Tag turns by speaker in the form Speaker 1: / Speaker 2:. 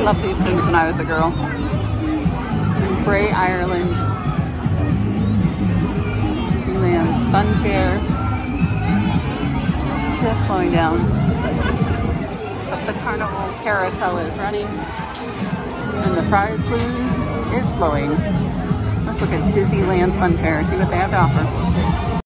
Speaker 1: loved these things when I was a girl. In Bray, Ireland. Disneyland's Fun Fair. Just slowing down. But the carnival carousel is running. And the fried food is flowing. Let's look at Disneyland's Fun Fair, see what they have to offer.